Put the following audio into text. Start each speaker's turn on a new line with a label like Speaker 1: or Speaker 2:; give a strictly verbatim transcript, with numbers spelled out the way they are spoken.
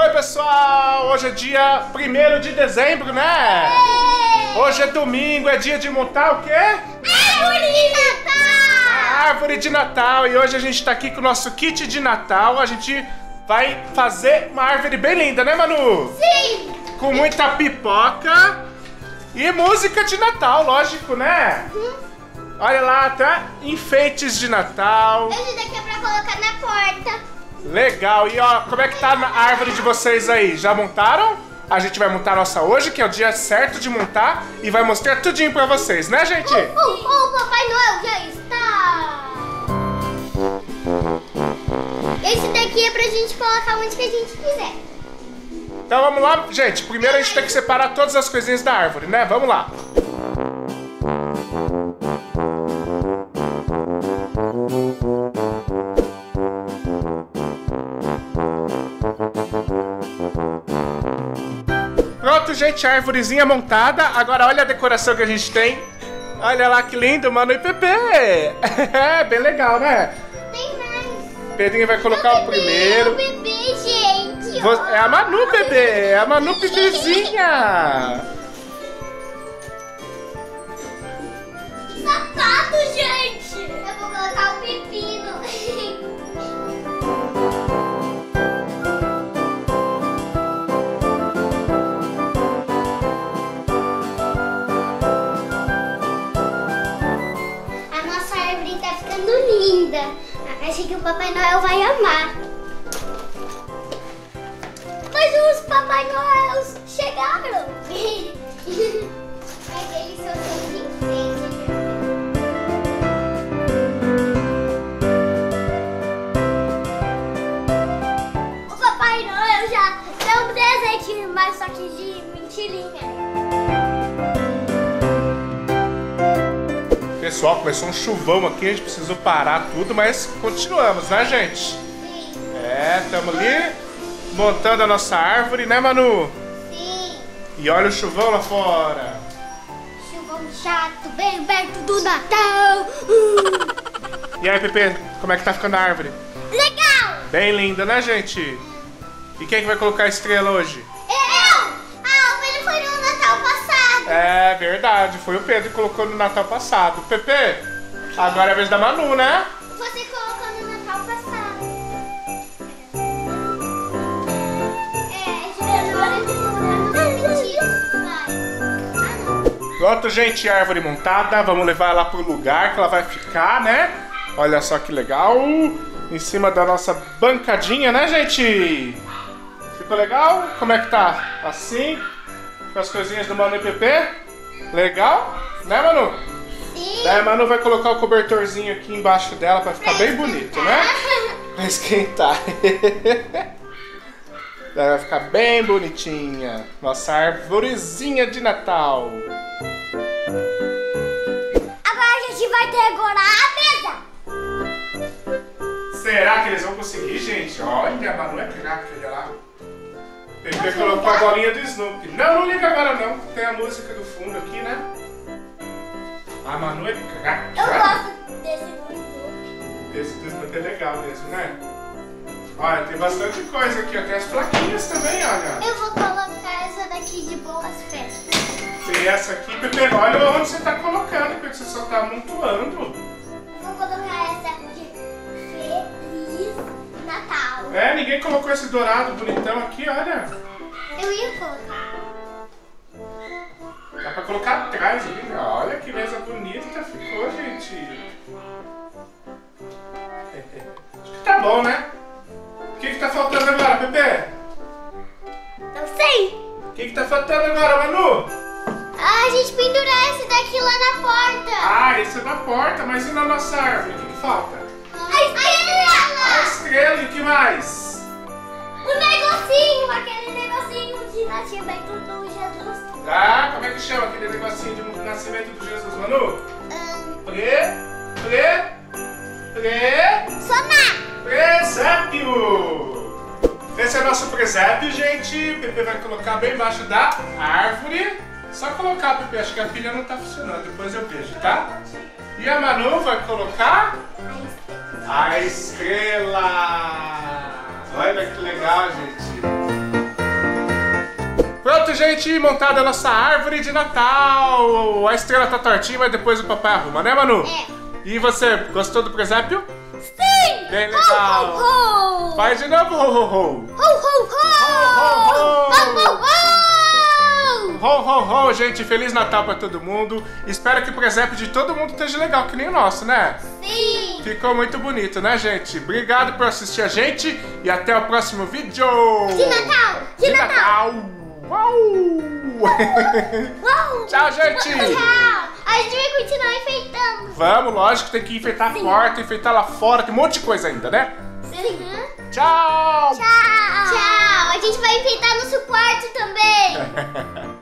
Speaker 1: Oi pessoal, hoje é dia primeiro de dezembro, né?
Speaker 2: É.
Speaker 1: Hoje é domingo, é dia de montar o quê?
Speaker 2: Árvore de Natal!
Speaker 1: A árvore de Natal. E hoje a gente tá aqui com o nosso kit de Natal. A gente vai fazer uma árvore bem linda, né, Manu?
Speaker 2: Sim!
Speaker 1: Com muita pipoca e música de Natal, lógico, né?
Speaker 2: Uhum.
Speaker 1: Olha lá, tá? Enfeites de Natal.
Speaker 2: Esse daqui é pra colocar na porta.
Speaker 1: Legal. E ó, como é que tá a árvore de vocês aí? Já montaram? A gente vai montar a nossa hoje, que é o dia certo de montar, e vai mostrar tudinho pra vocês, né, gente?
Speaker 2: O, o, o Papai Noel já está! Esse daqui é pra gente colocar onde que a gente quiser.
Speaker 1: Então vamos lá, gente. Primeiro a gente tem que separar todas as coisinhas da árvore, né? Vamos lá. Pronto, gente, a árvorezinha montada. Agora olha a decoração que a gente tem. Olha lá que lindo, Manu e Pepe. É, bem legal, né?
Speaker 2: Tem mais.
Speaker 1: Pedrinho vai colocar o primeiro.
Speaker 2: O bebê, gente.
Speaker 1: Vo- É a Manu, bebê. É a Manu, bebezinha.
Speaker 2: Sapato, gente. Eu vou colocar o pepino. A nossa árvore tá ficando linda. Acho que o Papai Noel vai amar. Mas os Papai Noels chegaram. Mas eles são todos enfeites. O Papai Noel já deu um presente, mas só que de mentirinha.
Speaker 1: Pessoal, começou um chuvão aqui, a gente precisou parar tudo, mas continuamos, né, gente?
Speaker 2: Sim,
Speaker 1: É, estamos ali montando a nossa árvore, né, Manu?
Speaker 2: sim.
Speaker 1: E olha o chuvão lá fora.
Speaker 2: Chuvão chato, bem perto do Natal.
Speaker 1: E aí, Pepe, como é que tá ficando a árvore?
Speaker 2: Legal!
Speaker 1: Bem linda, né, gente? E quem é que vai colocar a estrela hoje?
Speaker 2: Eu! Ah, ele foi no Natal passado.
Speaker 1: É verdade, foi o Pedro que colocou no Natal passado. Pepe, agora é a vez da Manu, né?
Speaker 2: Você colocou no Natal passado. É, agora eu tô mentira. Vai. Ah, não.
Speaker 1: Pronto, gente, a árvore montada. Vamos levar ela pro lugar que ela vai ficar, né? Olha só que legal. Em cima da nossa bancadinha, né, gente? Ficou legal? Como é que tá? Assim? Com as coisinhas do Manu e Pepe? Legal? Né, Manu?
Speaker 2: Sim.
Speaker 1: Daí a Manu vai colocar o cobertorzinho aqui embaixo dela pra ficar bem bonito, né? Pra esquentar. Daí vai ficar bem bonitinha. Nossa arvorezinha de Natal.
Speaker 2: Agora a gente vai decorar a mesa.
Speaker 1: Será que eles vão conseguir, gente? Olha, a Manu é craque, olha lá. Pepe colocou a bolinha do Snoopy. Não, não liga agora não. Tem a música do fundo aqui, né? A Manu é craque.
Speaker 2: Eu
Speaker 1: olha.
Speaker 2: gosto desse grupo.
Speaker 1: Esse do Snoopy é legal mesmo, né? Olha, tem bastante coisa aqui, ó. Tem as plaquinhas também, olha.
Speaker 2: Eu vou colocar essa daqui de boas festas.
Speaker 1: Tem essa aqui, Pepe. Olha onde você tá colocando, porque você só tá amontoando.
Speaker 2: Eu vou colocar essa de Feliz Natal.
Speaker 1: É, ninguém colocou esse dourado bonitão aqui, olha.
Speaker 2: Eu ia colocar.
Speaker 1: Dá pra colocar atrás ali, né? Olha que mesa bonita ficou, gente. Acho que tá bom, né? O que que tá faltando agora, Pepe?
Speaker 2: Não sei.
Speaker 1: O que que tá faltando agora, Manu?
Speaker 2: Ah, a gente pendurar esse daqui lá na porta.
Speaker 1: Ah, esse é da porta, mas e na nossa árvore? O que que falta?
Speaker 2: A estrela.
Speaker 1: A estrela e o que mais?
Speaker 2: O negocinho, aquele negocinho de nascimento do Jesus.
Speaker 1: Ah, como é que chama aquele negocinho de nascimento de Jesus, Manu?
Speaker 2: Um,
Speaker 1: Pre, pre, pre...
Speaker 2: sonar.
Speaker 1: Presépio! Esse é o nosso presépio, gente. O Pepe vai colocar bem embaixo da árvore. Só colocar, Pepe. Acho que a pilha não tá funcionando. Depois eu vejo, tá? E a Manu vai colocar a estrela. Olha que legal, gente. isso, gente, montada a nossa árvore de Natal. A estrela tá tortinha, mas depois o papai arruma, né, Manu?
Speaker 2: É.
Speaker 1: E você, gostou do presépio?
Speaker 2: Sim!
Speaker 1: Bem legal.
Speaker 2: Ho, ho, ho.
Speaker 1: Faz de novo, ho, ho, ho.
Speaker 2: Ho, ho, ho.
Speaker 1: Ho, ho, ho.
Speaker 2: Ho, ho, ho.
Speaker 1: Ho, ho, ho, gente, Feliz Natal pra todo mundo. Espero que o presépio de todo mundo esteja legal, que nem o nosso, né?
Speaker 2: Sim!
Speaker 1: Ficou muito bonito, né, gente? Obrigado por assistir a gente e até o próximo vídeo!
Speaker 2: De Natal! De,
Speaker 1: De
Speaker 2: Natal!
Speaker 1: Natal! Uau!
Speaker 2: Uau.
Speaker 1: Tchau, gente!
Speaker 2: Tchau! A gente vai continuar enfeitando.
Speaker 1: Vamos, lógico, tem que enfeitar a
Speaker 2: Sim.
Speaker 1: porta, enfeitar lá fora, tem um monte de coisa ainda, né?
Speaker 2: Sim.
Speaker 1: Tchau!
Speaker 2: Tchau! Tchau! A gente vai enfeitar nosso quarto também.